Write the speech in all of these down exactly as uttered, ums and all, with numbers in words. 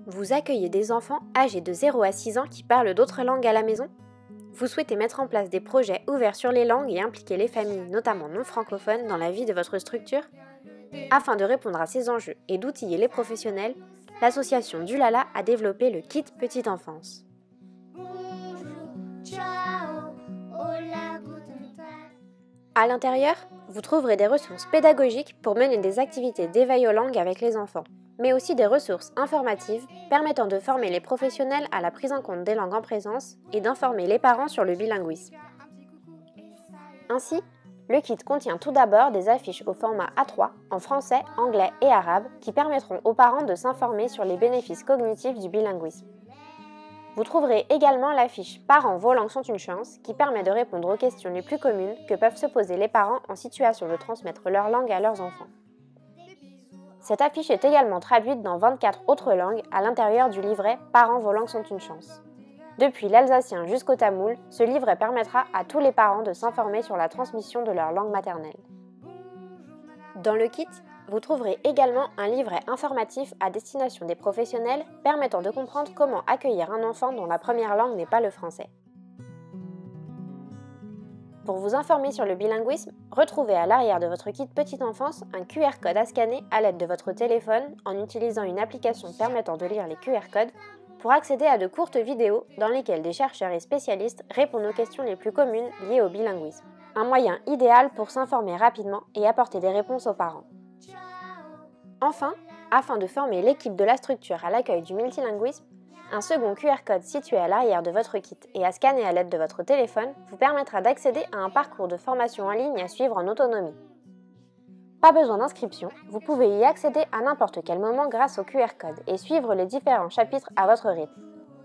Vous accueillez des enfants âgés de zéro à six ans qui parlent d'autres langues à la maison? Vous souhaitez mettre en place des projets ouverts sur les langues et impliquer les familles, notamment non francophones, dans la vie de votre structure? Afin de répondre à ces enjeux et d'outiller les professionnels, l'association Dulala a développé le Kit Petite Enfance. À l'intérieur, vous trouverez des ressources pédagogiques pour mener des activités d'éveil aux langues avec les enfants, mais aussi des ressources informatives permettant de former les professionnels à la prise en compte des langues en présence et d'informer les parents sur le bilinguisme. Ainsi, le kit contient tout d'abord des affiches au format A trois en français, anglais et arabe qui permettront aux parents de s'informer sur les bénéfices cognitifs du bilinguisme. Vous trouverez également l'affiche Parents, vos langues sont une chance qui permet de répondre aux questions les plus communes que peuvent se poser les parents en situation de transmettre leur langue à leurs enfants. Cette affiche est également traduite dans vingt-quatre autres langues à l'intérieur du livret Parents, vos langues sont une chance. Depuis l'alsacien jusqu'au tamoul, ce livret permettra à tous les parents de s'informer sur la transmission de leur langue maternelle. Dans le kit, vous trouverez également un livret informatif à destination des professionnels permettant de comprendre comment accueillir un enfant dont la première langue n'est pas le français. Pour vous informer sur le bilinguisme, retrouvez à l'arrière de votre kit Petite Enfance un Q R code à scanner à l'aide de votre téléphone en utilisant une application permettant de lire les Q R codes pour accéder à de courtes vidéos dans lesquelles des chercheurs et spécialistes répondent aux questions les plus communes liées au bilinguisme. Un moyen idéal pour s'informer rapidement et apporter des réponses aux parents. Enfin, afin de former l'équipe de la structure à l'accueil du multilinguisme, un second Q R code situé à l'arrière de votre kit et à scanner à l'aide de votre téléphone vous permettra d'accéder à un parcours de formation en ligne à suivre en autonomie. Pas besoin d'inscription, vous pouvez y accéder à n'importe quel moment grâce au Q R code et suivre les différents chapitres à votre rythme.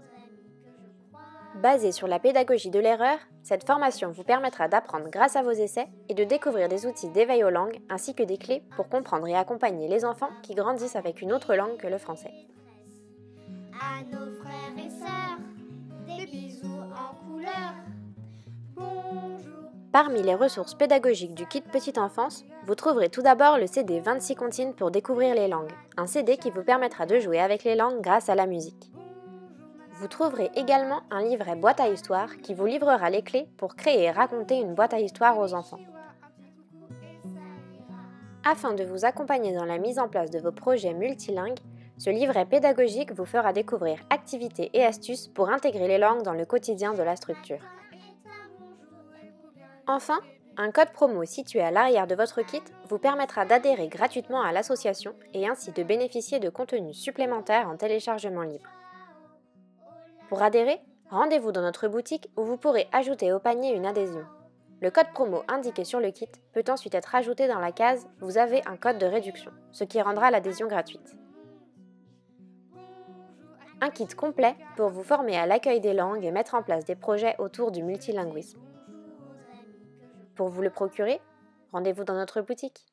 Basée sur la pédagogie de l'erreur, cette formation vous permettra d'apprendre grâce à vos essais et de découvrir des outils d'éveil aux langues ainsi que des clés pour comprendre et accompagner les enfants qui grandissent avec une autre langue que le français. À nos frères et sœurs, des bisous en couleur. Bonjour. Parmi les ressources pédagogiques du kit Petite Enfance, vous trouverez tout d'abord le C D vingt-six comptines pour découvrir les langues, un C D qui vous permettra de jouer avec les langues grâce à la musique. Vous trouverez également un livret boîte à histoire qui vous livrera les clés pour créer et raconter une boîte à histoire aux enfants. Afin de vous accompagner dans la mise en place de vos projets multilingues, ce livret pédagogique vous fera découvrir activités et astuces pour intégrer les langues dans le quotidien de la structure. Enfin, un code promo situé à l'arrière de votre kit vous permettra d'adhérer gratuitement à l'association et ainsi de bénéficier de contenus supplémentaires en téléchargement libre. Pour adhérer, rendez-vous dans notre boutique où vous pourrez ajouter au panier une adhésion. Le code promo indiqué sur le kit peut ensuite être ajouté dans la case « Vous avez un code de réduction », ce qui rendra l'adhésion gratuite. Un kit complet pour vous former à l'accueil des langues et mettre en place des projets autour du multilinguisme. Pour vous le procurer, rendez-vous dans notre boutique.